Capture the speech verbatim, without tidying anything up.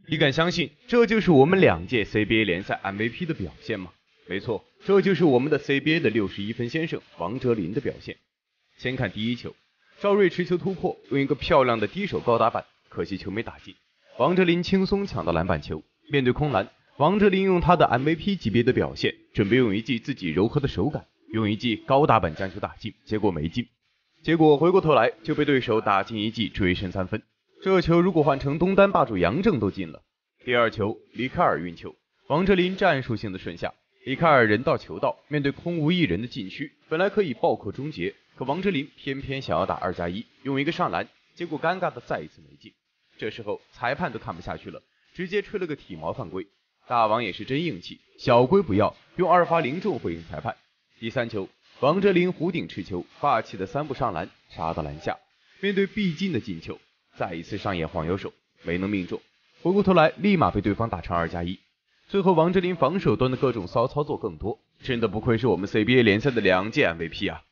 你敢相信这就是我们两届 C B A 联赛 M V P 的表现吗？没错，这就是我们的 C B A 的六十一分先生王哲林的表现。先看第一球，赵睿持球突破，用一个漂亮的低手高打板，可惜球没打进。王哲林轻松抢到篮板球，面对空篮，王哲林用他的 M V P 级别的表现，准备用一记自己柔和的手感，用一记高打板将球打进，结果没进。结果回过头来就被对手打进一记追身三分。这球如果换成东单霸主杨正都进了。第二球，里卡尔运球，王哲林战术性的顺下，里卡尔人到球到，面对空无一人的禁区，本来可以暴扣终结，可王哲林偏偏想要打二加一，用一个上篮，结果尴尬的再一次没进。这时候裁判都看不下去了，直接吹了个体毛犯规。大王也是真硬气，小规不要，用二发零中回应裁判。第三球，王哲林弧顶持球，霸气的三步上篮，杀到篮下，面对必进的进球，再一次上演晃悠手，没能命中。回过头来，立马被对方打成二加一。最后王哲林防守端的各种骚操作更多，真的不愧是我们 C B A 联赛的两届 M V P 啊！